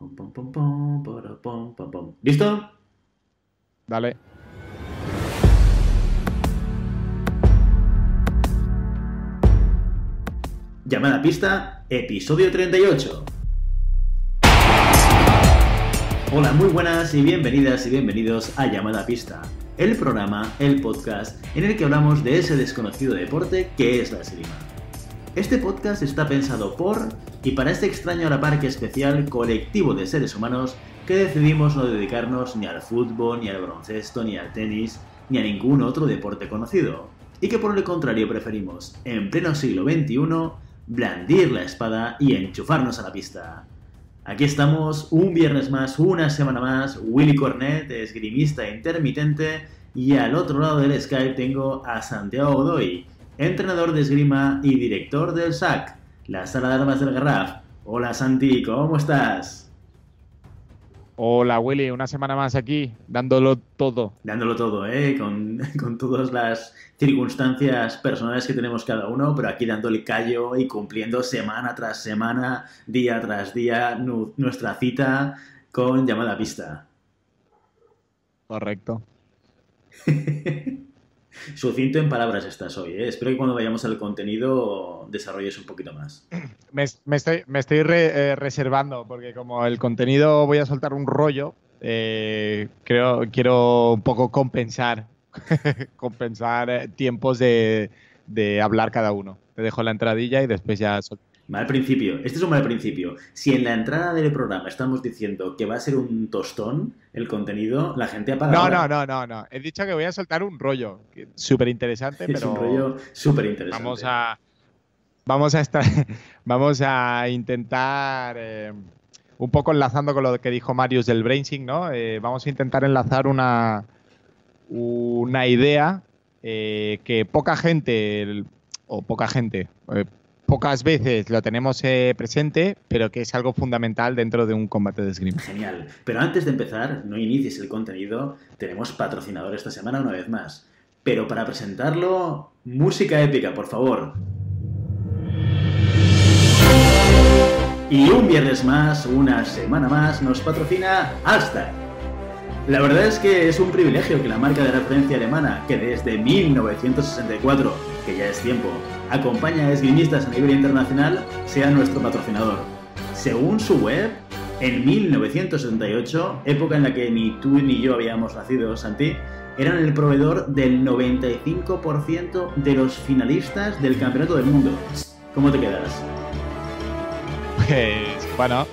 Pom, pom, pom, pom, para, pom, pom, pom. ¿Listo? Dale. Llamada a pista, episodio 38. Hola, muy buenas y bienvenidas y bienvenidos a Llamada a pista, el programa, el podcast en el que hablamos de ese desconocido deporte que es la esgrima. Este podcast está pensado por y para este extraño a la par que especial colectivo de seres humanos que decidimos no dedicarnos ni al fútbol, ni al baloncesto, ni al tenis, ni a ningún otro deporte conocido, y que por el contrario preferimos, en pleno siglo XXI, blandir la espada y enchufarnos a la pista. Aquí estamos un viernes más, una semana más, Willy Cornet, esgrimista intermitente, y al otro lado del Skype tengo a Santiago Godoy, entrenador de esgrima y director del SAC, la Sala de Armas del Garraf. Hola Santi, ¿cómo estás? Hola Willy, una semana más aquí, dándolo todo. Dándolo todo, ¿eh? Con todas las circunstancias personales que tenemos cada uno, pero aquí dándole callo y cumpliendo semana tras semana, día tras día, nuestra cita con llamada a pista. Correcto. Sucinto en palabras estás hoy, ¿eh? Espero que cuando vayamos al contenido desarrolles un poquito más. Me estoy reservando porque como el contenido voy a soltar un rollo, quiero un poco compensar, compensar tiempos de hablar cada uno. Te dejo la entradilla y después ya... Mal principio. Este es un mal principio. Si en la entrada del programa estamos diciendo que va a ser un tostón el contenido, la gente apaga No, ahora. no. He dicho que voy a soltar un rollo súper interesante, Es un pero rollo súper vamos interesante. a, vamos a estar, vamos a intentar, un poco enlazando con lo que dijo Marius del BrainSync, ¿no? Vamos a intentar enlazar una idea que poca gente, pocas veces lo tenemos presente, pero que es algo fundamental dentro de un combate de esgrima. Genial. Pero antes de empezar, no inicies el contenido, tenemos patrocinador esta semana una vez más. Pero para presentarlo, música épica, por favor. Y un viernes más, una semana más, nos patrocina Alstar. La verdad es que es un privilegio que la marca de referencia alemana, que desde 1964, que ya es tiempo, acompaña a esgrimistas a nivel internacional, sea nuestro patrocinador. Según su web, en 1978, época en la que ni tú ni yo habíamos nacido, Santi, eran el proveedor del 95% de los finalistas del Campeonato del Mundo. ¿Cómo te quedas? Pues, bueno,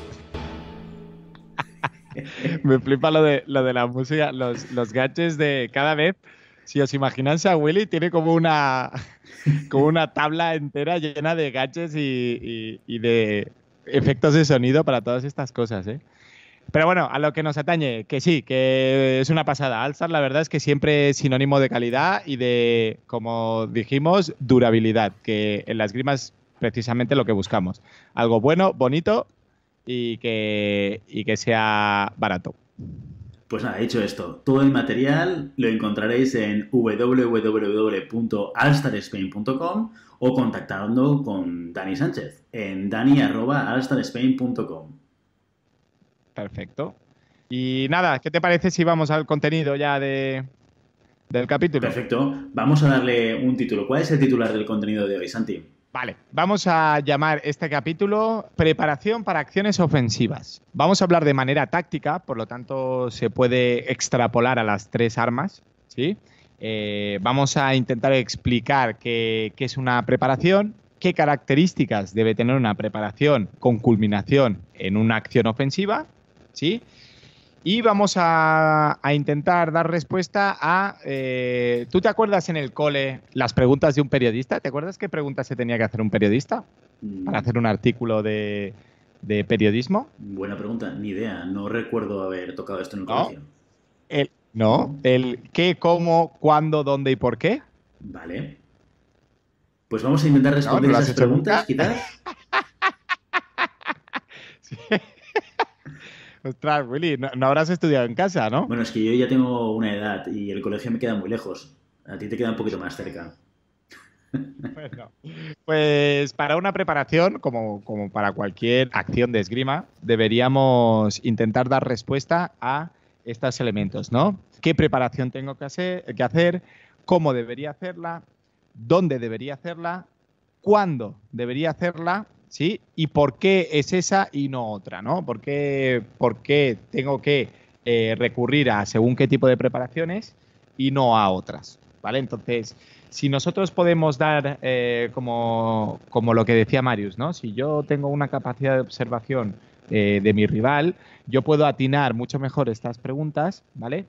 me flipa lo de la música, los gadgets de cada vez. Si os imagináis a Willy, tiene como una tabla entera llena de gadgets y de efectos de sonido para todas estas cosas, ¿eh? Pero bueno, a lo que nos atañe, que sí, que es una pasada. Alstar, la verdad es que siempre es sinónimo de calidad y de, como dijimos, durabilidad, que en las esgrima es precisamente lo que buscamos. Algo bueno, bonito y que sea barato. Pues nada, dicho esto, todo el material lo encontraréis en www.alstarspain.com o contactando con Dani Sánchez en dani@alstarspain.com. Perfecto. Y nada, ¿qué te parece si vamos al contenido ya del capítulo? Perfecto, vamos a darle un título. ¿Cuál es el titular del contenido de hoy, Santi? Vale, vamos a llamar este capítulo Preparación para acciones ofensivas. Vamos a hablar de manera táctica, por lo tanto se puede extrapolar a las tres armas, ¿sí? Vamos a intentar explicar qué es una preparación, qué características debe tener una preparación con culminación en una acción ofensiva, ¿sí? Y vamos a intentar dar respuesta a... ¿tú te acuerdas en el cole las preguntas de un periodista? ¿Te acuerdas qué preguntas se tenía que hacer un periodista para hacer un artículo de periodismo? Buena pregunta, ni idea. No recuerdo haber tocado esto en el ¿No? colegio. No. ¿No? El qué, cómo, cuándo, dónde y por qué. Vale. Pues vamos a intentar ¿No? responder ¿No lo has esas hecho preguntas, nunca? quizás. Sí. Ostras, Willy, no habrás estudiado en casa, ¿no? Bueno, es que yo ya tengo una edad y el colegio me queda muy lejos. A ti te queda un poquito más cerca. Bueno, pues para una preparación, como para cualquier acción de esgrima, deberíamos intentar dar respuesta a estos elementos, ¿no? ¿Qué preparación tengo que hacer? ¿Cómo debería hacerla? ¿Dónde debería hacerla? ¿Cuándo debería hacerla? ¿Sí? ¿Y por qué es esa y no otra, ¿no? ¿Por qué tengo que recurrir a según qué tipo de preparaciones y no a otras? ¿Vale? Entonces, si nosotros podemos dar, como lo que decía Marius, ¿no? Si yo tengo una capacidad de observación de mi rival, yo puedo atinar mucho mejor estas preguntas, ¿vale?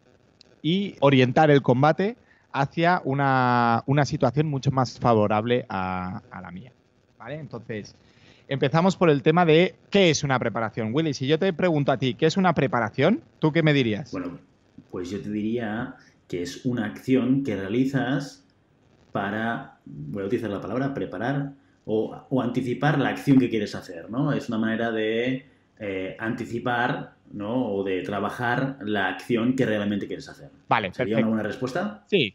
Y orientar el combate hacia una situación mucho más favorable a la mía, ¿vale? Entonces, empezamos por el tema de qué es una preparación. Willy, si yo te pregunto a ti, ¿qué es una preparación? ¿Tú qué me dirías? Bueno, pues yo te diría que es una acción que realizas para, voy a utilizar la palabra, preparar o anticipar la acción que quieres hacer, ¿no? Es una manera de anticipar, ¿no? O de trabajar la acción que realmente quieres hacer. Vale, ¿Sería una perfecto. buena respuesta? Sí,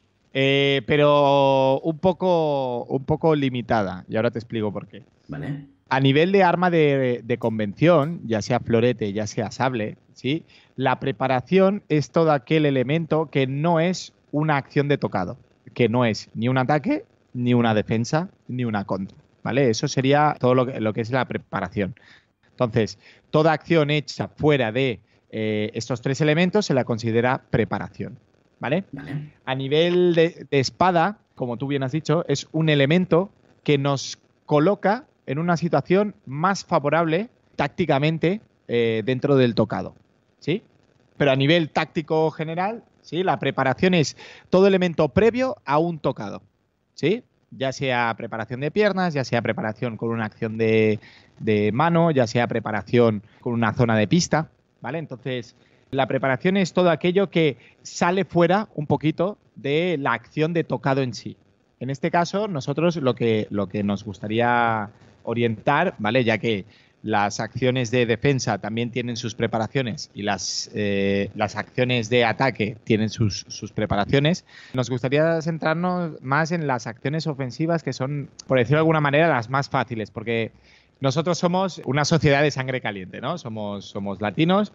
pero un poco limitada, y ahora te explico por qué. Vale. A nivel de arma de convención, ya sea florete, ya sea sable, ¿sí? La preparación es todo aquel elemento que no es una acción de tocado, que no es ni un ataque, ni una defensa, ni una contra, ¿vale? Eso sería todo lo que es la preparación. Entonces, toda acción hecha fuera de estos tres elementos se la considera preparación, ¿vale? Vale. A nivel de espada, como tú bien has dicho, es un elemento que nos coloca en una situación más favorable tácticamente dentro del tocado, ¿sí? Pero a nivel táctico general, ¿sí? La preparación es todo elemento previo a un tocado, ¿sí? Ya sea preparación de piernas, ya sea preparación con una acción de mano, ya sea preparación con una zona de pista, ¿vale? Entonces, la preparación es todo aquello que sale fuera un poquito de la acción de tocado en sí. En este caso, nosotros lo que nos gustaría orientar, ¿vale? Ya que las acciones de defensa también tienen sus preparaciones y las acciones de ataque tienen sus preparaciones. Nos gustaría centrarnos más en las acciones ofensivas que son, por decirlo de alguna manera, las más fáciles, porque nosotros somos una sociedad de sangre caliente, ¿no? Somos latinos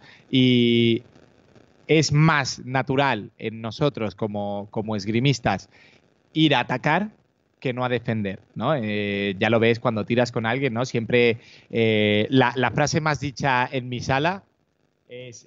y es más natural en nosotros como esgrimistas ir a atacar que no a defender, ¿no? Ya lo ves cuando tiras con alguien, ¿no? Siempre la frase más dicha en mi sala es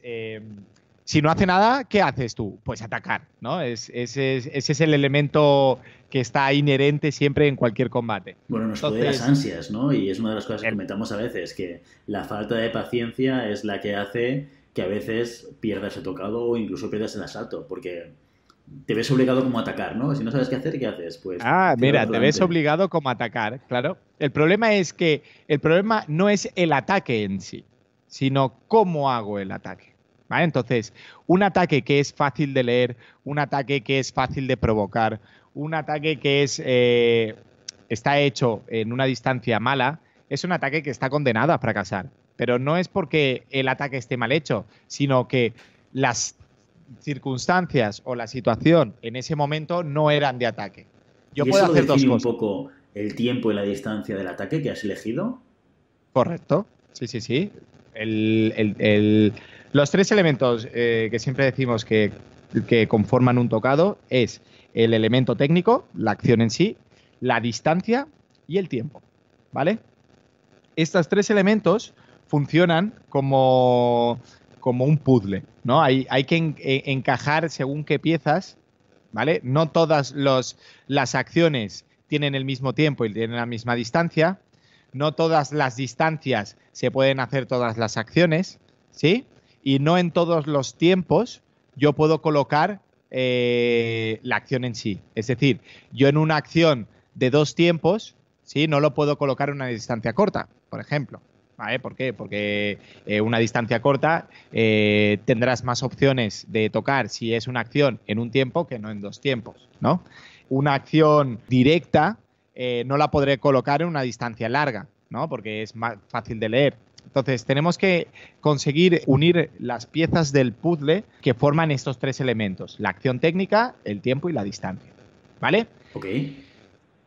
si no hace nada, ¿qué haces tú? Pues atacar, ¿no? Ese es el elemento que está inherente siempre en cualquier combate. Bueno, nos puede las Entonces, ansias, ¿no? Y es una de las cosas que el, comentamos a veces, que la falta de paciencia es la que hace que a veces pierdas el tocado o incluso pierdas el asalto, porque te ves obligado como a atacar, ¿no? Si no sabes qué hacer, ¿qué haces? Pues tirar mira, para te ves adelante. obligado como a atacar, claro. El problema es que el problema no es el ataque en sí, sino cómo hago el ataque. ¿Vale? Entonces, un ataque que es fácil de leer, un ataque que es fácil de provocar, un ataque que está hecho en una distancia mala, es un ataque que está condenado a fracasar. Pero no es porque el ataque esté mal hecho, sino que las circunstancias o la situación en ese momento no eran de ataque. Yo ¿Y puedo eso lo hacer dos define un cosas. poco el tiempo y la distancia del ataque que has elegido? Correcto. Sí, sí, sí. Los tres elementos que siempre decimos que conforman un tocado es el elemento técnico, la acción en sí, la distancia y el tiempo. ¿Vale? Estos tres elementos funcionan como un puzzle, ¿no? Hay que encajar según qué piezas, ¿vale? No todas las acciones tienen el mismo tiempo y tienen la misma distancia. No todas las distancias se pueden hacer todas las acciones, ¿sí? Y no en todos los tiempos yo puedo colocar la acción en sí. Es decir, yo en una acción de dos tiempos, ¿sí? No lo puedo colocar en una distancia corta, por ejemplo. ¿Vale? ¿Por qué? Porque una distancia corta tendrás más opciones de tocar si es una acción en un tiempo que no en dos tiempos, ¿no? Una acción directa no la podré colocar en una distancia larga, ¿no? Porque es más fácil de leer. Entonces, tenemos que conseguir unir las piezas del puzzle que forman estos tres elementos: la acción técnica, el tiempo y la distancia. ¿Vale? Ok.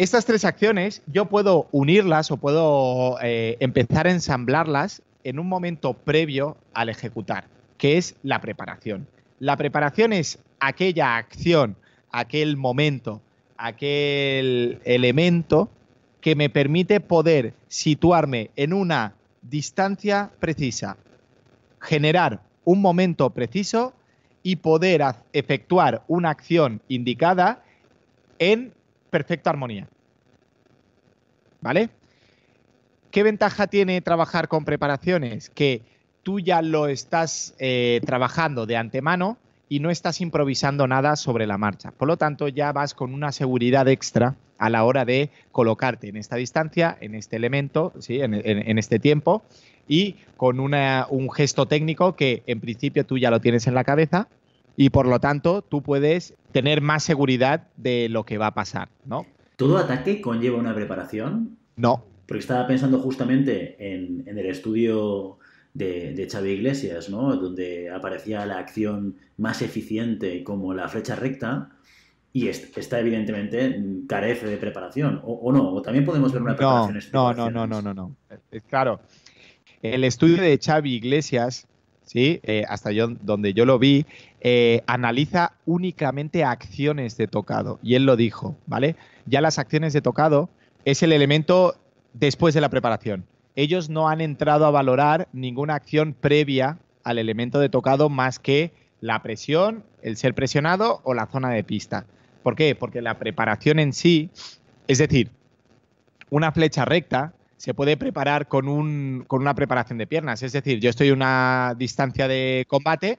Estas tres acciones yo puedo unirlas o puedo empezar a ensamblarlas en un momento previo al ejecutar, que es la preparación. La preparación es aquella acción, aquel momento, aquel elemento que me permite poder situarme en una distancia precisa, generar un momento preciso y poder efectuar una acción indicada en perfecta armonía. ¿Vale? ¿Qué ventaja tiene trabajar con preparaciones? Que tú ya lo estás trabajando de antemano y no estás improvisando nada sobre la marcha. Por lo tanto, ya vas con una seguridad extra a la hora de colocarte en esta distancia, en este elemento, ¿sí? en este tiempo, y con un gesto técnico que en principio tú ya lo tienes en la cabeza y por lo tanto tú puedes tener más seguridad de lo que va a pasar, ¿no? ¿Todo ataque conlleva una preparación? No. Porque estaba pensando justamente en el estudio de Xavi Iglesias, ¿no? Donde aparecía la acción más eficiente como la flecha recta, y esta evidentemente carece de preparación, o no, o también podemos ver una preparación. No. Claro, el estudio de Xavi Iglesias, ¿sí? Donde yo lo vi, analiza únicamente acciones de tocado, y él lo dijo, ¿vale? Ya las acciones de tocado es el elemento después de la preparación. Ellos no han entrado a valorar ninguna acción previa al elemento de tocado más que la presión, el ser presionado o la zona de pista. ¿Por qué? Porque la preparación en sí, es decir, una flecha recta se puede preparar con una preparación de piernas. Es decir, yo estoy en una distancia de combate,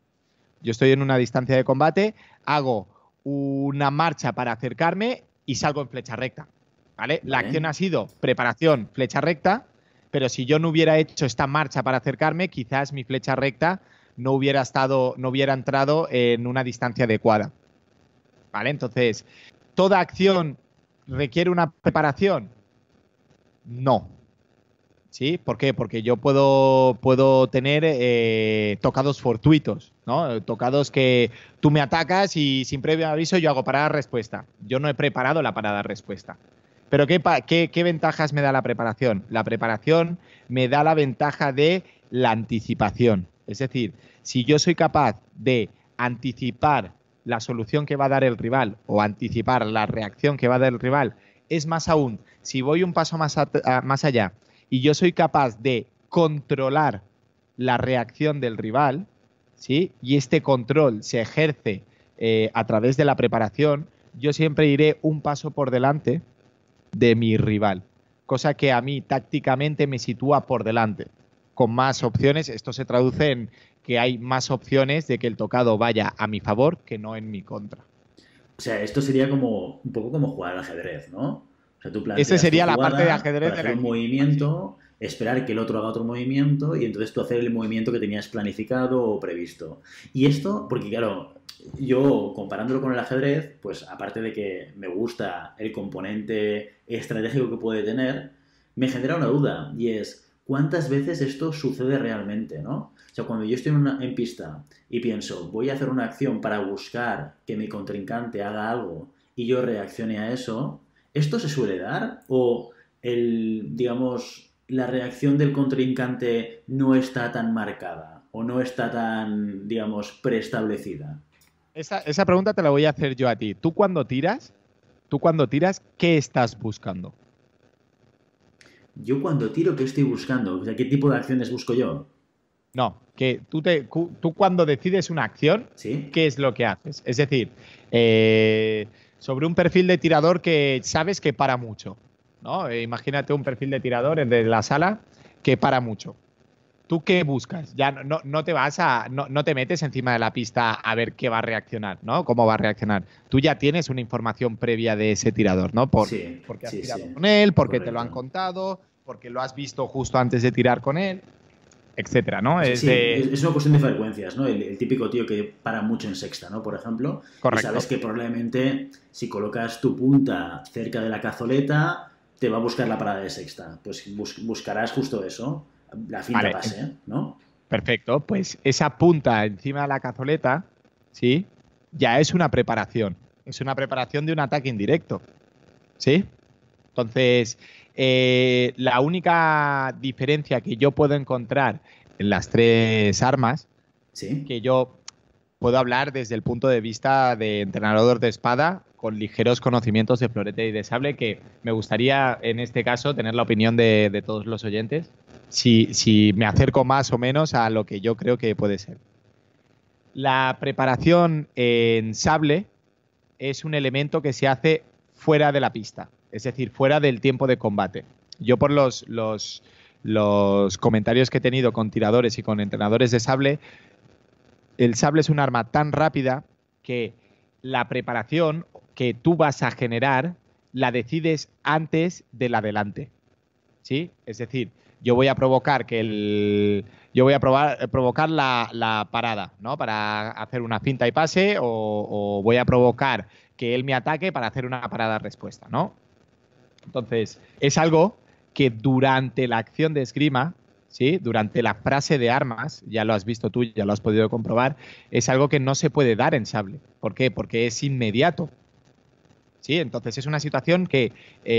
hago una marcha para acercarme y salgo en flecha recta. ¿Vale? La acción ha sido preparación, flecha recta, pero si yo no hubiera hecho esta marcha para acercarme, quizás mi flecha recta no hubiera entrado en una distancia adecuada. ¿Vale? Entonces, ¿toda acción requiere una preparación? No. ¿Sí? ¿Por qué? Porque yo puedo tener tocados fortuitos, ¿no? Tocados que tú me atacas y sin previo aviso yo hago parada-respuesta. Yo no he preparado la parada-respuesta. Pero ¿qué ventajas me da la preparación? La preparación me da la ventaja de la anticipación. Es decir, si yo soy capaz de anticipar la solución que va a dar el rival o anticipar la reacción que va a dar el rival, es más aún, si voy un paso más allá y yo soy capaz de controlar la reacción del rival, ¿sí? Y este control se ejerce a través de la preparación, yo siempre iré un paso por delante de mi rival, cosa que a mí tácticamente me sitúa por delante, con más opciones. Esto se traduce en que hay más opciones de que el tocado vaya a mi favor que no en mi contra. O sea, esto sería como un poco como jugar al ajedrez, ¿no? O sea, tú planteas Esa sería tu la jugada parte de ajedrez para de hacer un movimiento, esperar que el otro haga otro movimiento y entonces tú hacer el movimiento que tenías planificado o previsto. Y esto, porque claro, yo comparándolo con el ajedrez, pues aparte de que me gusta el componente estratégico que puede tener, me genera una duda y es ¿cuántas veces esto sucede realmente, ¿no? O sea, cuando yo estoy en pista y pienso, voy a hacer una acción para buscar que mi contrincante haga algo y yo reaccione a eso, ¿esto se suele dar? ¿O digamos, la reacción del contrincante no está tan marcada o no está tan, digamos, preestablecida? Esa pregunta te la voy a hacer yo a ti. ¿Tú cuando tiras, qué estás buscando? Yo cuando tiro, ¿qué estoy buscando? O sea, ¿qué tipo de acciones busco yo? No, que tú cuando decides una acción, ¿Sí? ¿qué es lo que haces? Es decir, sobre un perfil de tirador que sabes que para mucho, ¿no? Imagínate un perfil de tirador de la sala que para mucho. ¿Tú qué buscas? Ya no te vas no te metes encima de la pista a ver qué va a reaccionar, ¿no? ¿Cómo va a reaccionar? Tú ya tienes una información previa de ese tirador, ¿no? Porque has tirado con él, porque correcto. te lo han contado, porque lo has visto justo antes de tirar con él, etcétera, ¿no? Es una cuestión de frecuencias, ¿no? El típico tío que para mucho en sexta, ¿no? Por ejemplo. Correcto. Y sabes que probablemente si colocas tu punta cerca de la cazoleta, te va a buscar la parada de sexta. Pues buscarás justo eso, la finta pase, ¿no? Perfecto. Pues esa punta encima de la cazoleta, ¿sí? Ya es una preparación. Es una preparación de un ataque indirecto. ¿Sí? Entonces, la única diferencia que yo puedo encontrar en las tres armas, Sí. que yo puedo hablar desde el punto de vista de entrenador de espada con ligeros conocimientos de florete y de sable, que me gustaría en este caso tener la opinión de todos los oyentes, si me acerco más o menos a lo que yo creo que puede ser. La preparación en sable es un elemento que se hace fuera de la pista, es decir, fuera del tiempo de combate. Yo por los comentarios que he tenido con tiradores y con entrenadores de sable, el sable es un arma tan rápida que la preparación que tú vas a generar la decides antes del adelante. ¿Sí? Es decir, yo voy a provocar provocar la parada, ¿no? Para hacer una finta y pase, o voy a provocar que él me ataque para hacer una parada-respuesta, ¿no? Entonces, es algo que durante la acción de esgrima, ¿sí? Durante la frase de armas, ya lo has visto tú, ya lo has podido comprobar, es algo que no se puede dar en sable. ¿Por qué? Porque es inmediato. ¿Sí? Entonces es una situación que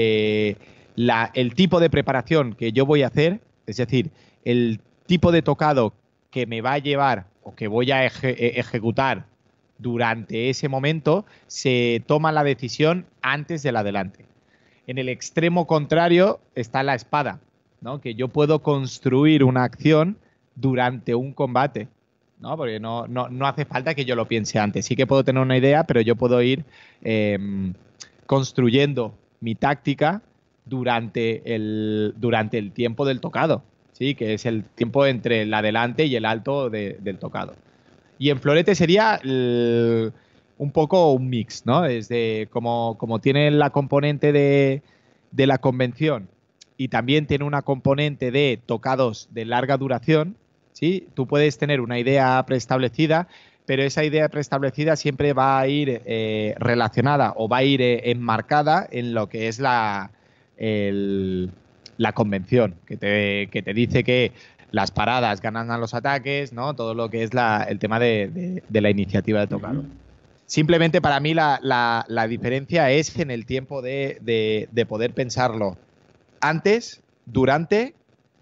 el tipo de preparación que yo voy a hacer, es decir, el tipo de tocado que me va a llevar o que voy a ejecutar durante ese momento, se toma la decisión antes del adelante. En el extremo contrario está la espada, ¿no? Que yo puedo construir una acción durante un combate, ¿no? Porque no hace falta que yo lo piense antes. Sí que puedo tener una idea, pero yo puedo ir construyendo mi táctica durante el tiempo del tocado, ¿sí? Que es el tiempo entre el adelante y el alto del tocado. Y en florete sería un poco un mix, ¿no? Es de como tiene la componente de la convención y también tiene una componente de tocados de larga duración, ¿sí? Tú puedes tener una idea preestablecida, pero esa idea preestablecida siempre va a ir relacionada o va a ir enmarcada en lo que es la convención, que te dice que las paradas ganan a los ataques, ¿no? Todo lo que es el tema de la iniciativa de tocado. Simplemente para mí la diferencia es en el tiempo de poder pensarlo antes, durante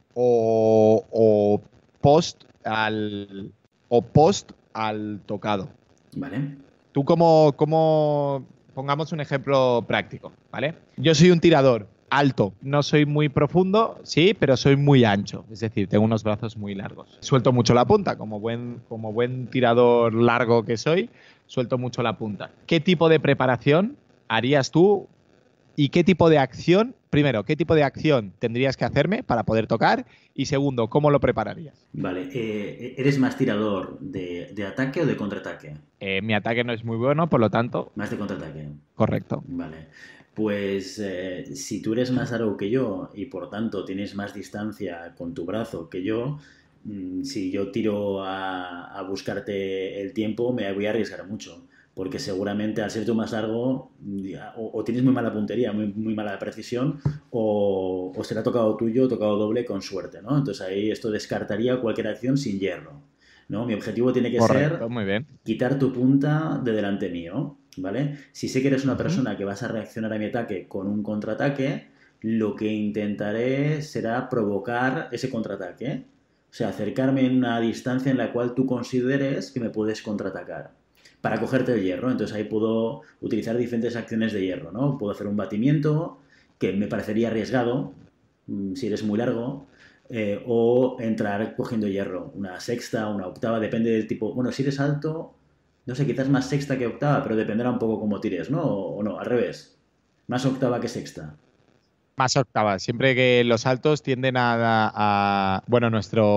o post al tocado. Vale. Tú como pongamos un ejemplo práctico, ¿vale? Yo soy un tirador alto, no soy muy profundo, sí, pero soy muy ancho, es decir, tengo unos brazos muy largos. Suelto mucho la punta, como buen tirador largo que soy, suelto mucho la punta. ¿Qué tipo de preparación harías tú y qué tipo de acción, primero, qué tipo de acción tendrías que hacerme para poder tocar? Y segundo, ¿cómo lo prepararías? Vale. ¿Eres más tirador de ataque o de contraataque? Mi ataque no es muy bueno, por lo tanto, Más de contraataque. correcto. Vale. Pues si tú eres más largo que yo y por tanto tienes más distancia con tu brazo que yo, si yo tiro a buscarte el tiempo, me voy a arriesgar mucho. Porque seguramente al ser tú más largo, o tienes muy mala puntería, muy mala precisión, o será tocado tuyo, tocado doble con suerte, ¿no? Entonces ahí esto descartaría cualquier acción sin hierro, ¿no? Mi objetivo tiene que ser Correcto, muy bien. quitar tu punta de delante mío, ¿vale? Si sé que eres una persona que vas a reaccionar a mi ataque con un contraataque, lo que intentaré será provocar ese contraataque. O sea, acercarme en una distancia en la cual tú consideres que me puedes contraatacar para cogerte el hierro. Entonces ahí puedo utilizar diferentes acciones de hierro, ¿no? Puedo hacer un batimiento, que me parecería arriesgado, si eres muy largo, o entrar cogiendo hierro, una sexta, una octava, depende del tipo. Bueno, si eres alto, no sé, quizás más sexta que octava, pero dependerá un poco cómo tires, ¿no? O no, al revés, más octava que sexta. Más octavas. Siempre que los altos tienden bueno,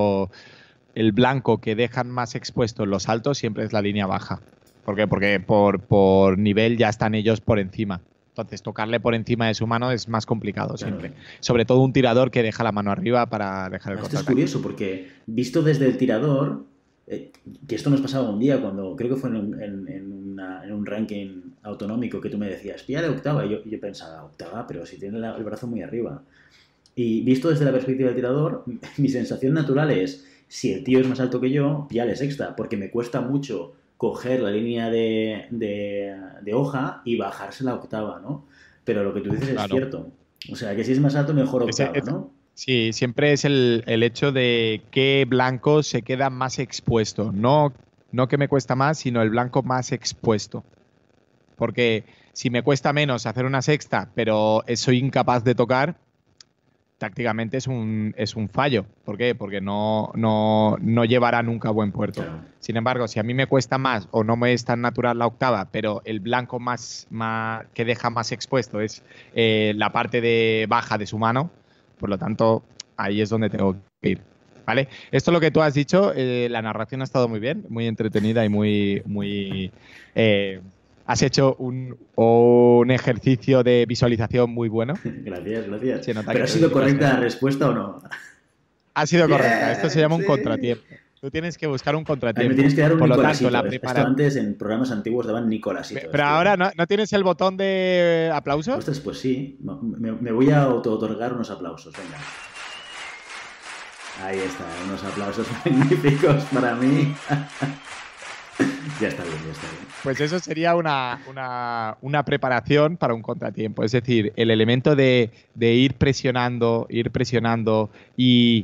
el blanco que dejan más expuestos los altos siempre es la línea baja. ¿Por qué? Porque por nivel ya están ellos por encima. Entonces, tocarle por encima de su mano es más complicado siempre. Claro. Sobre todo un tirador que deja la mano arriba para dejar el Esto es contraataque. curioso porque visto desde el tirador, que esto nos pasaba un día cuando creo que fue en un ranking autonómico que tú me decías, pilla de octava, y yo pensaba, octava, pero si tiene el brazo muy arriba. Y visto desde la perspectiva del tirador, mi sensación natural es, si el tío es más alto que yo, píllale sexta, porque me cuesta mucho coger la línea de hoja y bajarse la octava, ¿no? pero lo que tú dices es Claro. cierto. O sea, que si es más alto, mejor octava, ¿no? Sí, siempre es el hecho de qué blanco se queda más expuesto. No que me cuesta más, sino el blanco más expuesto. Porque si me cuesta menos hacer una sexta, pero soy incapaz de tocar, tácticamente es un fallo. ¿Por qué? Porque no llevará nunca a buen puerto. Claro. Sin embargo, si a mí me cuesta más o no me es tan natural la octava, pero el blanco que deja más expuesto es la parte de baja de su mano, por lo tanto, ahí es donde tengo que ir. ¿Vale? Esto es lo que tú has dicho, la narración ha estado muy bien, muy entretenida y muy has hecho un ejercicio de visualización muy bueno. Gracias, gracias. Se nota ¿Pero que ha te sido dedicas a correcta la ello. respuesta o no? Ha sido correcta. Esto se Bien, llama un sí. contratiempo. Tú tienes que buscar un A mí me contratiempo. tienes que dar un Por lo tanto, Nicolasito. la Esto preparación. antes en programas antiguos daban Nicolasito. Pero Esto. ahora no tienes el botón de aplausos. Ostras, pues sí. Me voy a auto-otorgar unos aplausos. Venga. Ahí está, unos aplausos magníficos para mí. Ya está bien, ya está bien. Pues eso sería una preparación para un contratiempo. Es decir, el elemento de ir presionando y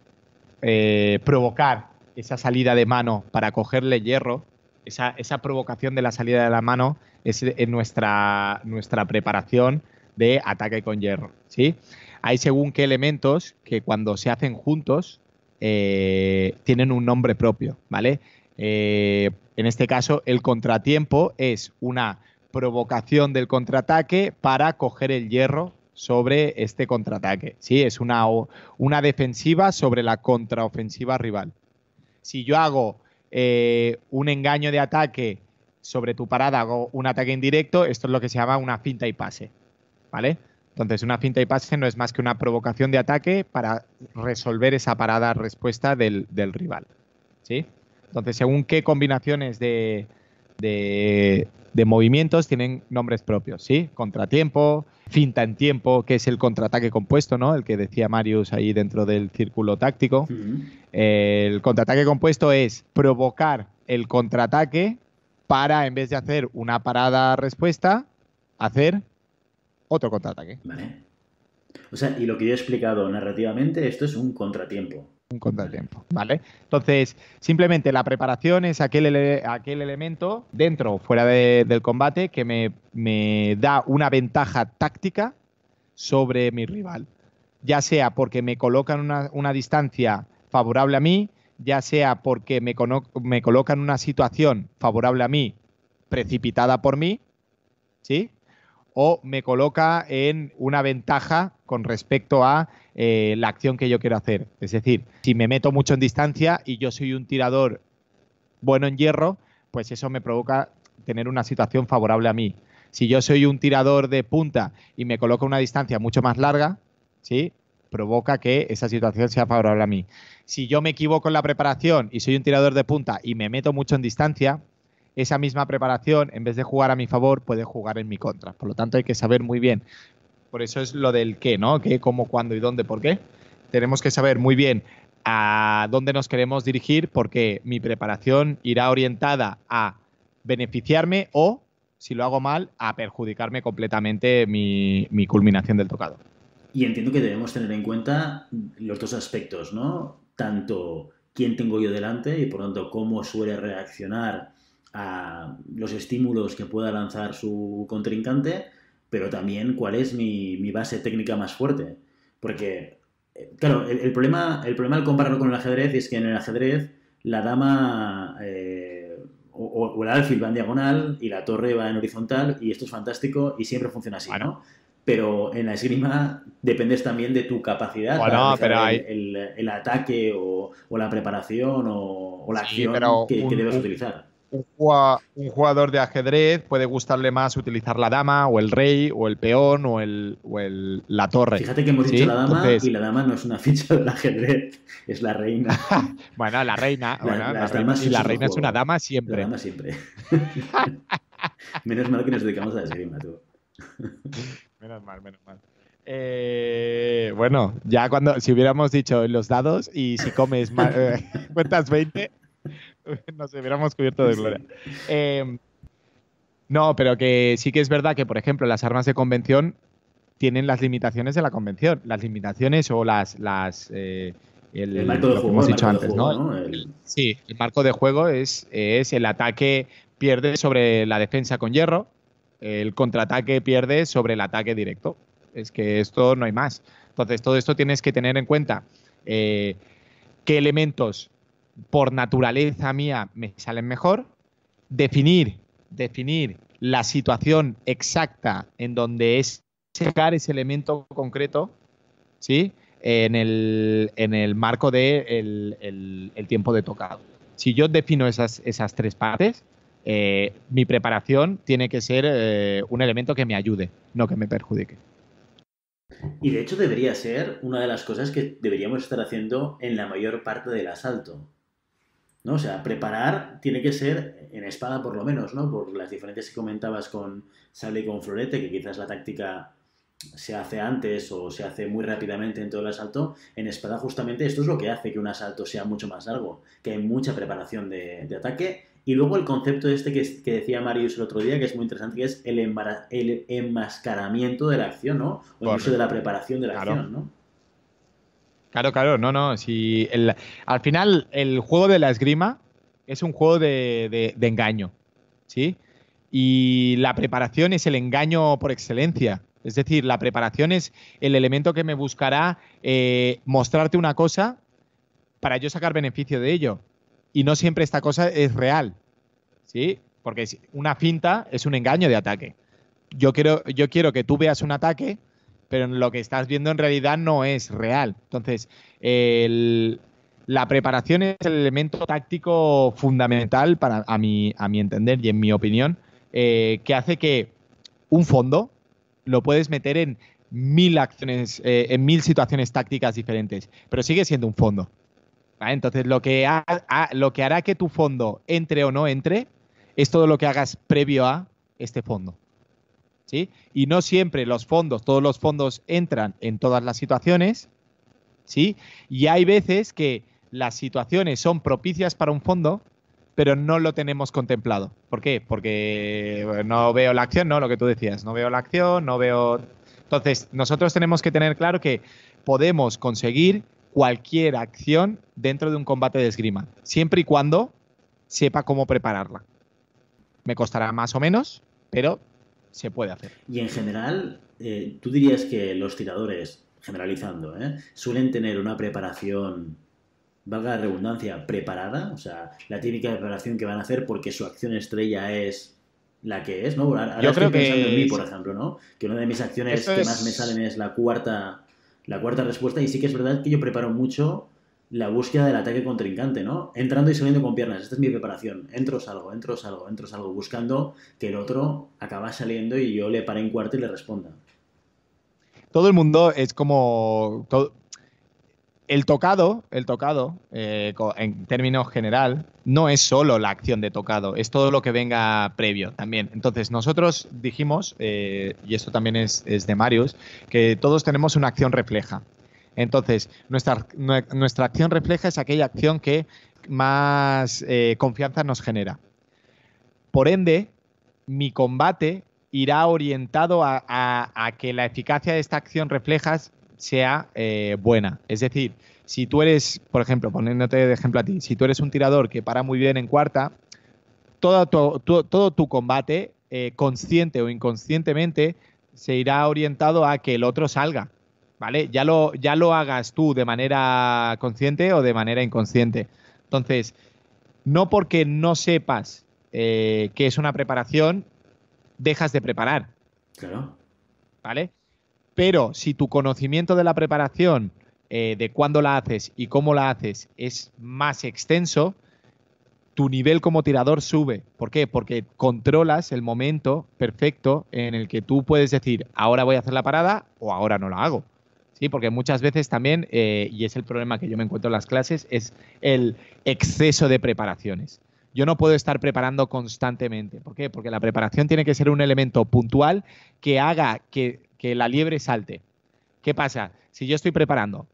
provocar esa salida de mano para cogerle hierro, esa provocación de la salida de la mano es en nuestra preparación de ataque con hierro, ¿sí? Hay según qué elementos que cuando se hacen juntos tienen un nombre propio, ¿vale? En este caso, el contratiempo es una provocación del contraataque para coger el hierro sobre este contraataque, ¿sí? Es una defensiva sobre la contraofensiva rival. Si yo hago un engaño de ataque sobre tu parada, hago un ataque indirecto, esto es lo que se llama una finta y pase, ¿vale? Entonces, una finta y pase no es más que una provocación de ataque para resolver esa parada respuesta del rival, ¿sí? Entonces, según qué combinaciones de movimientos tienen nombres propios, ¿sí? Contratiempo, finta en tiempo, que es el contraataque compuesto, ¿no? El que decía Marius ahí dentro del círculo táctico. El contraataque compuesto es provocar el contraataque para, en vez de hacer una parada respuesta, hacer otro contraataque. Vale. O sea, y lo que yo he explicado narrativamente, esto es un contratiempo. Un contratiempo, ¿vale? Entonces, simplemente la preparación es aquel elemento dentro o fuera del combate que me da una ventaja táctica sobre mi rival. Ya sea porque me coloca en una distancia favorable a mí, ya sea porque me coloca en una situación favorable a mí, precipitada por mí, ¿sí? O me coloca en una ventaja con respecto a la acción que yo quiero hacer. Es decir, si me meto mucho en distancia y yo soy un tirador bueno en hierro, pues eso me provoca tener una situación favorable a mí. Si yo soy un tirador de punta y me coloco a una distancia mucho más larga, ¿sí? Provoca que esa situación sea favorable a mí. Si yo me equivoco en la preparación y soy un tirador de punta y me meto mucho en distancia, esa misma preparación, en vez de jugar a mi favor, puede jugar en mi contra. Por lo tanto, hay que saber muy bien. Por eso es lo del qué, ¿no? ¿Qué, cómo, cuándo y dónde, por qué? Tenemos que saber muy bien a dónde nos queremos dirigir porque mi preparación irá orientada a beneficiarme o, si lo hago mal, a perjudicarme completamente mi culminación del tocado. Y entiendo que debemos tener en cuenta los dos aspectos, ¿no? Tanto quién tengo yo delante y, por tanto, cómo suele reaccionar a los estímulos que pueda lanzar su contrincante, pero también cuál es mi base técnica más fuerte. Porque, claro, el problema al compararlo con el ajedrez es que en el ajedrez la dama o el alfil va en diagonal y la torre va en horizontal y esto es fantástico y siempre funciona así, Bueno. ¿no? Pero en la esgrima dependes también de tu capacidad Bueno, para pero realizar el ataque o la preparación o la sí, acción pero que debes utilizar. un jugador de ajedrez puede gustarle más utilizar la dama o el rey o el peón o la torre. Fíjate que hemos ¿sí? dicho la dama Entonces, y la dama no es una ficha del ajedrez, es la reina. bueno, la reina, Las la damas reina, es otro es una juego. dama La siempre. dama siempre. Menos mal que nos dedicamos a la esgrima, tú. Menos mal. Bueno, ya si hubiéramos dicho en los dados y si comes cuentas 20, nos hubiéramos cubierto de gloria. No, pero que sí que es verdad que, por ejemplo, las armas de convención tienen las limitaciones de la convención. Las limitaciones o El marco de lo que juego, hemos el dicho marco de antes, juego, ¿no? ¿no? Sí, el marco de juego es el ataque pierde sobre la defensa con hierro, el contraataque pierde sobre el ataque directo. Es que esto no hay más. Entonces, todo esto tienes que tener en cuenta qué elementos por naturaleza mía me salen mejor, definir la situación exacta en donde es sacar ese elemento concreto, ¿sí? En el marco de el tiempo de tocado. Si yo defino esas tres partes, mi preparación tiene que ser un elemento que me ayude, no que me perjudique. Y de hecho debería ser una de las cosas que deberíamos estar haciendo en la mayor parte del asalto, ¿no? O sea, preparar tiene que ser en espada por lo menos, ¿no? Por las diferencias que comentabas con sable y con florete, que quizás la táctica se hace antes o se hace muy rápidamente en todo el asalto. En espada justamente esto es lo que hace que un asalto sea mucho más largo, que hay mucha preparación de ataque. Y luego el concepto este que decía Marius el otro día, que es muy interesante, que es el enmascaramiento de la acción, ¿no? O incluso de Correcto. la preparación de la Claro. acción, ¿no? Claro, claro, no, no. Si al final, el juego de la esgrima es un juego de engaño, ¿sí? Y la preparación es el engaño por excelencia. Es decir, la preparación es el elemento que me buscará mostrarte una cosa para yo sacar beneficio de ello. Y no siempre esta cosa es real, ¿sí? Porque una finta es un engaño de ataque. Yo quiero que tú veas un ataque, pero lo que estás viendo en realidad no es real. Entonces, la preparación es el elemento táctico fundamental a mi entender y en mi opinión, que hace que un fondo lo puedes meter en 1000 acciones, en 1000 situaciones tácticas diferentes, pero sigue siendo un fondo. ¿Vale? Entonces, lo que hará que tu fondo entre o no entre es todo lo que hagas previo a este fondo. ¿Sí? Y no siempre todos los fondos entran en todas las situaciones, ¿sí? Y hay veces que las situaciones son propicias para un fondo, pero no lo tenemos contemplado. ¿Por qué? Porque no veo la acción, ¿no? Lo que tú decías, no veo la acción, no veo... Entonces, nosotros tenemos que tener claro que podemos conseguir cualquier acción dentro de un combate de esgrima, siempre y cuando sepa cómo prepararla. Me costará más o menos, pero se puede hacer. Y en general, tú dirías que los tiradores, generalizando, suelen tener una preparación, valga la redundancia, preparada, o sea, la típica preparación que van a hacer porque su acción estrella es la que es, ¿no? Ahora Yo estoy creo pensando en mí, que por ejemplo, ¿no? Que una de mis acciones esto que más me es... salen es la cuarta respuesta, y sí que es verdad que yo preparo mucho la búsqueda del ataque contrincante, ¿no? Entrando y saliendo con piernas. Esta es mi preparación. Entro, salgo, entro, salgo, entro, salgo, buscando que el otro acaba saliendo y yo le pare en cuarto y le responda. Todo el mundo es como... El tocado, en términos general, no es solo la acción de tocado, es todo lo que venga previo también. Entonces, nosotros dijimos, y esto también es de Marius, que todos tenemos una acción refleja. Entonces, nuestra acción refleja es aquella acción que más confianza nos genera. Por ende, mi combate irá orientado a que la eficacia de esta acción reflejas sea buena. Es decir, si tú eres, por ejemplo, poniéndote de ejemplo a ti, si tú eres un tirador que para muy bien en cuarta, todo tu combate, consciente o inconscientemente, se irá orientado a que el otro salga. ¿Vale? Ya lo hagas tú de manera consciente o de manera inconsciente. Entonces, no porque no sepas que es una preparación, dejas de preparar, Claro. ¿vale? Pero si tu conocimiento de la preparación, de cuándo la haces y cómo la haces, es más extenso, tu nivel como tirador sube. ¿Por qué? Porque controlas el momento perfecto en el que tú puedes decir, ahora voy a hacer la parada o ahora no la hago. Sí, porque muchas veces también, y es el problema que yo me encuentro en las clases, es el exceso de preparaciones. Yo no puedo estar preparando constantemente. ¿Por qué? Porque la preparación tiene que ser un elemento puntual que haga que la liebre salte. ¿Qué pasa? Si yo estoy preparando,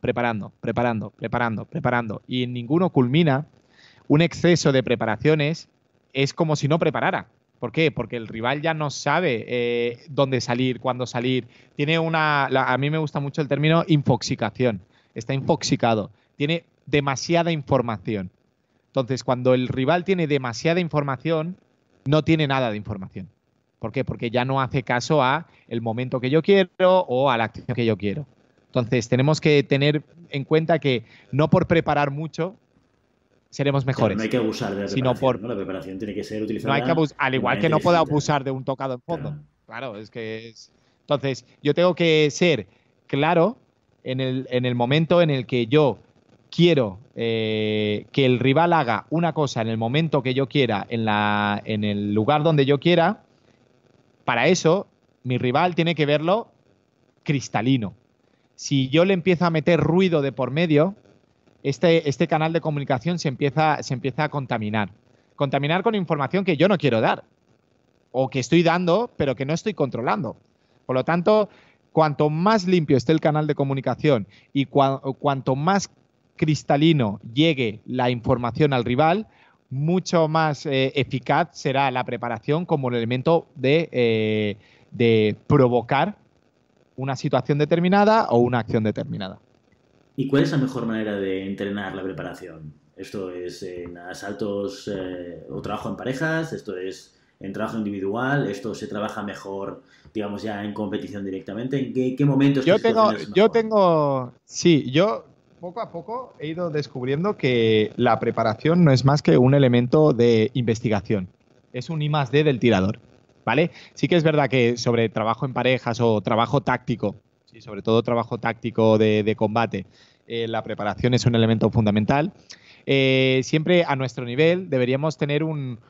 y ninguno culmina, un exceso de preparaciones es como si no preparara. ¿Por qué? Porque el rival ya no sabe dónde salir, cuándo salir. Tiene a mí me gusta mucho el término infoxicación. Está infoxicado. Tiene demasiada información. Entonces, cuando el rival tiene demasiada información, no tiene nada de información. ¿Por qué? Porque ya no hace caso a el momento que yo quiero o a la acción que yo quiero. Entonces, tenemos que tener en cuenta que no por preparar mucho seremos mejores. Claro, no hay que abusar de la preparación, ¿no? La preparación tiene que ser utilizada. No hay que al igual que no puedo abusar de un tocado en fondo. Claro, es que es. Entonces, yo tengo que ser claro en el momento en el que yo quiero que el rival haga una cosa en el momento que yo quiera, en el lugar donde yo quiera. Para eso, mi rival tiene que verlo cristalino. Si yo le empiezo a meter ruido de por medio, este canal de comunicación se empieza a contaminar. Contaminar con información que yo no quiero dar o que estoy dando, pero que no estoy controlando. Por lo tanto, cuanto más limpio esté el canal de comunicación y cuanto más cristalino llegue la información al rival, mucho más eficaz será la preparación como el elemento de provocar una situación determinada o una acción determinada. ¿Y cuál es la mejor manera de entrenar la preparación? ¿Esto es en asaltos o trabajo en parejas? ¿Esto es en trabajo individual? ¿Esto se trabaja mejor, digamos, ya en competición directamente? ¿En qué momentos? Yo poco a poco he ido descubriendo que la preparación no es más que un elemento de investigación. Es un I+D del tirador, ¿vale? Sí que es verdad que sobre trabajo en parejas o trabajo táctico, sí, sobre todo trabajo táctico de combate, la preparación es un elemento fundamental. Siempre a nuestro nivel deberíamos tener un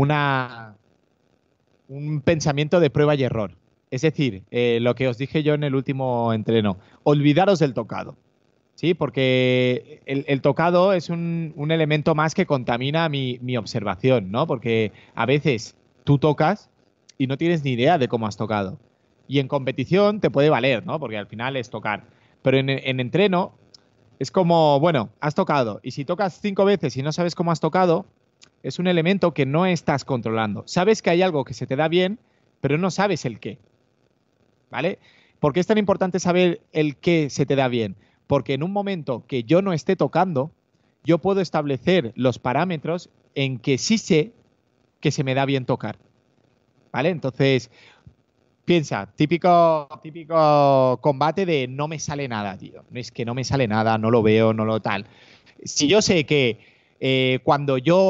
pensamiento de prueba y error. Es decir, lo que os dije yo en el último entreno, olvidaros del tocado. Sí, porque el tocado es un elemento más que contamina mi observación, ¿no? Porque a veces tú tocas y no tienes ni idea de cómo has tocado. Y en competición te puede valer, ¿no? Porque al final es tocar. Pero en entreno es como, bueno, has tocado. Y si tocas 5 veces y no sabes cómo has tocado, es un elemento que no estás controlando. Sabes que hay algo que se te da bien, pero no sabes el qué. ¿Vale? ¿Por qué es tan importante saber el qué se te da bien? Porque en un momento que yo no esté tocando, yo puedo establecer los parámetros en que sí sé que se me da bien tocar. ¿Vale? Entonces, piensa, típico combate de no me sale nada, tío. Es que no me sale nada, no lo veo, no lo tal. Si yo sé que cuando yo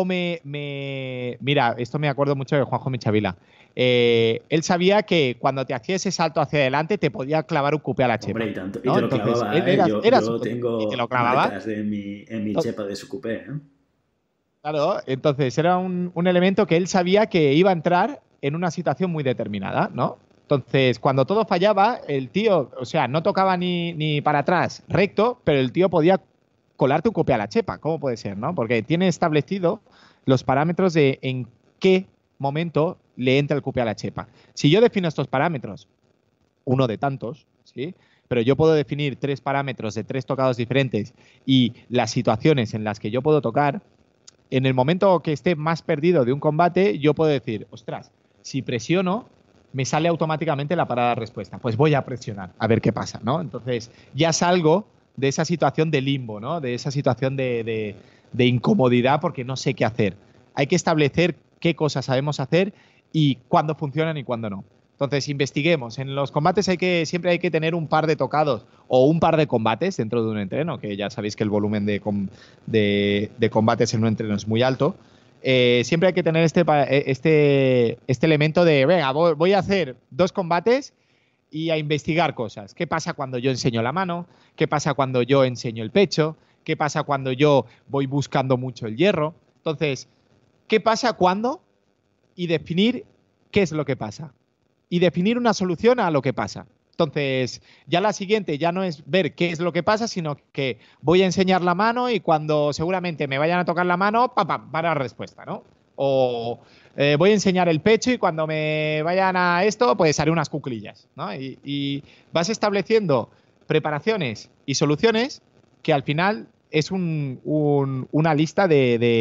Mira, esto me acuerdo mucho de Juanjo Michavila. Él sabía que cuando te hacía ese salto hacia adelante te podía clavar un cupé a la chepa. Hombre, y tanto. ¿no? Y te lo clavaba, ¿eh? Yo tengo te lo clavaba. marcas en mi chepa de su cupé, ¿eh? Claro, entonces era un elemento que él sabía que iba a entrar en una situación muy determinada, ¿no? Entonces, cuando todo fallaba, el tío, o sea, no tocaba ni para atrás recto, pero el tío podía colarte un copia a la chepa. ¿Cómo puede ser, no? Porque tiene establecido los parámetros de en qué momento le entra el copia a la chepa. Si yo defino estos parámetros, uno de tantos, ¿sí? Pero yo puedo definir 3 parámetros de 3 tocados diferentes y las situaciones en las que yo puedo tocar, en el momento que esté más perdido de un combate, yo puedo decir, ostras, si presiono, me sale automáticamente la parada de respuesta. Pues voy a presionar, a ver qué pasa, ¿no? Entonces, ya salgo de esa situación de limbo, ¿no? De esa situación de incomodidad porque no sé qué hacer. Hay que establecer qué cosas sabemos hacer y cuándo funcionan y cuándo no. Entonces, investiguemos. En los combates siempre hay que tener un par de tocados o un par de combates dentro de un entreno, que ya sabéis que el volumen de combates en un entreno es muy alto. Siempre hay que tener este elemento de, venga, voy a hacer 2 combates y a investigar cosas. ¿Qué pasa cuando yo enseño la mano? ¿Qué pasa cuando yo enseño el pecho? ¿Qué pasa cuando yo voy buscando mucho el hierro? Entonces, ¿qué pasa cuando? Y definir qué es lo que pasa. Y definir una solución a lo que pasa. Entonces, ya la siguiente ya no es ver qué es lo que pasa, sino que voy a enseñar la mano y cuando seguramente me vayan a tocar la mano, para la respuesta, ¿no? O voy a enseñar el pecho y cuando me vayan a esto, pues haré unas cuclillas, ¿no? Y vas preparaciones y soluciones que al final es una lista de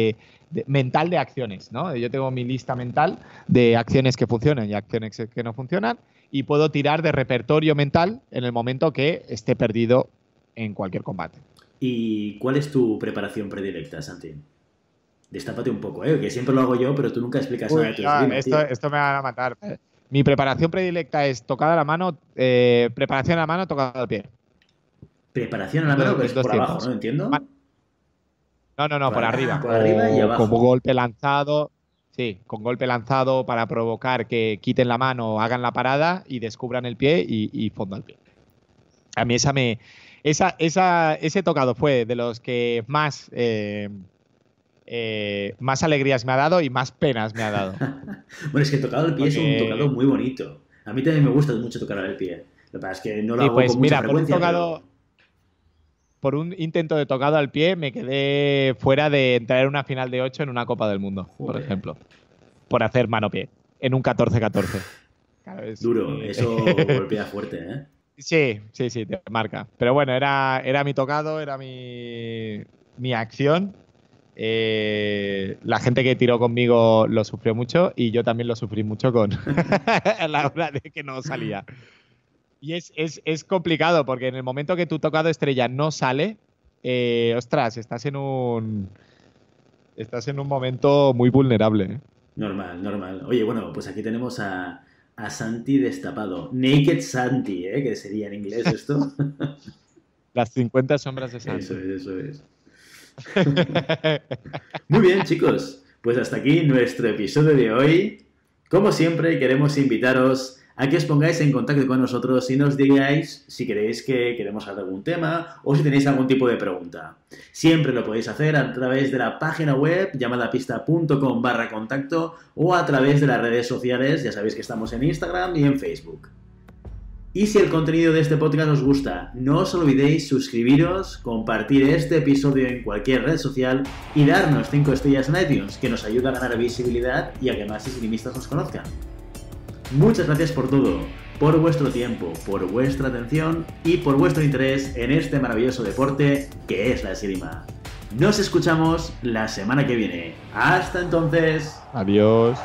mental de acciones, ¿no? Yo tengo mi lista mental de acciones que funcionan y acciones que no funcionan y puedo tirar de repertorio mental en el momento que esté perdido en cualquier combate. ¿Y cuál es tu preparación predilecta, Santi? Destápate un poco, que siempre lo hago yo, pero tú nunca explicas nada de tu esgrima, esto me van a matar. Mi preparación predilecta es tocada a la mano, preparación a la mano, tocada al pie. Preparación a la mano, pero es por abajo, ¿no? ¿Entiendo? No, por arriba. Por arriba y abajo. Como golpe lanzado. Sí, con golpe lanzado para provocar que quiten la mano, hagan la parada y descubran el pie y fondo al pie. A mí ese tocado fue de los que más alegrías me ha dado y más penas me ha dado. Bueno, es que tocado al pie es un tocado muy bonito. A mí también me gusta mucho tocar al pie. Lo que pasa es que no lo hago con mucha frecuencia. Por un intento de tocado al pie me quedé fuera de entrar en una final de 8 en una Copa del Mundo, por ejemplo. Por hacer mano-pie. En un 14-14. Duro, eso golpea fuerte, ¿eh? Sí, te marca. Pero bueno, era mi tocado, era mi acción. La gente que tiró conmigo lo sufrió mucho y yo también lo sufrí mucho con a la hora de que no salía. Y es complicado porque en el momento que tu tocado estrella no sale, ostras, estás en un momento muy vulnerable, ¿eh? Normal. Oye, bueno, pues aquí tenemos a Santi destapado. Naked Santi, que sería en inglés esto. Las 50 sombras de Santi. Eso es. Muy bien, chicos. Pues hasta aquí nuestro episodio de hoy. Como siempre, queremos invitaros a que os pongáis en contacto con nosotros y nos digáis si queréis que queremos hablar de algún tema o si tenéis algún tipo de pregunta. Siempre lo podéis hacer a través de la página web llamadapista.com/contacto o a través de las redes sociales. Ya sabéis que estamos en Instagram y en Facebook. Y si el contenido de este podcast os gusta, no os olvidéis suscribiros, compartir este episodio en cualquier red social y darnos 5 estrellas en iTunes, que nos ayuda a ganar visibilidad y a que más esgrimistas nos conozcan. Muchas gracias por todo, por vuestro tiempo, por vuestra atención y por vuestro interés en este maravilloso deporte que es la esgrima. Nos escuchamos la semana que viene. Hasta entonces. Adiós.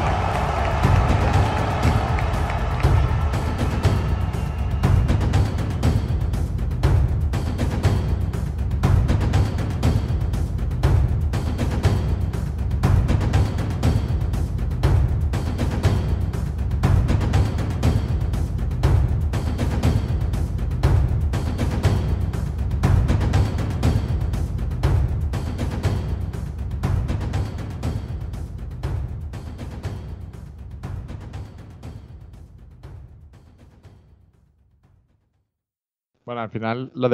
Bueno, al final lo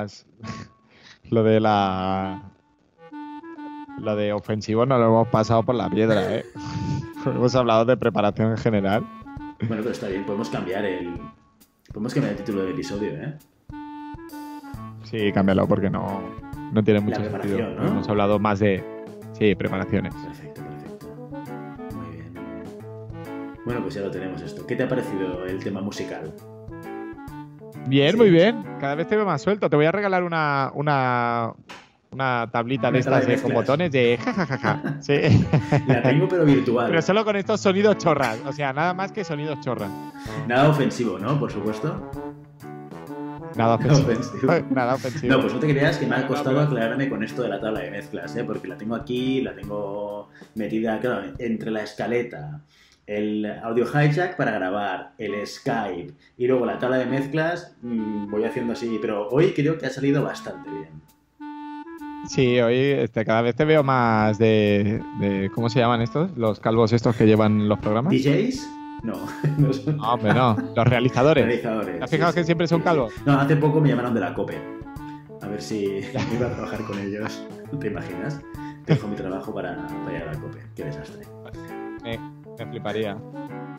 de ofensivo no lo hemos pasado por la piedra, ¿eh? Hemos hablado de preparación en general. Bueno, pero está bien, podemos cambiar el título del episodio, ¿eh? Sí, cámbialo porque no tiene mucho sentido. ¿No? Hemos hablado más de preparaciones. Perfecto. Muy bien. Bueno, pues ya lo tenemos esto. ¿Qué te ha parecido el tema musical? Bien, muy bien. Cada vez te veo más suelto. Te voy a regalar una tablita de estas con botones de jajajaja. Sí. La tengo, pero virtual. Pero solo con estos sonidos chorras. O sea, nada más que sonidos chorras. Nada ofensivo, ¿no? Por supuesto. Nada ofensivo. Nada ofensivo. No, pues no te creas que me ha costado aclararme con esto de la tabla de mezclas, ¿eh? Porque la tengo aquí, la tengo metida, claro, entre la escaleta, el audio hijack para grabar, el Skype y luego la tabla de mezclas, voy haciendo así, pero hoy creo que ha salido bastante bien. Sí, hoy cada vez te veo más de ¿cómo se llaman estos? Los calvos estos que llevan los programas. ¿DJs? No. No, hombre, no. Los realizadores. ¿Te has fijado que siempre son calvos? No, hace poco me llamaron de la COPE. A ver si iba a trabajar con ellos. ¿Te imaginas? Dejo mi trabajo para ir a la COPE. Qué desastre. Me fliparía.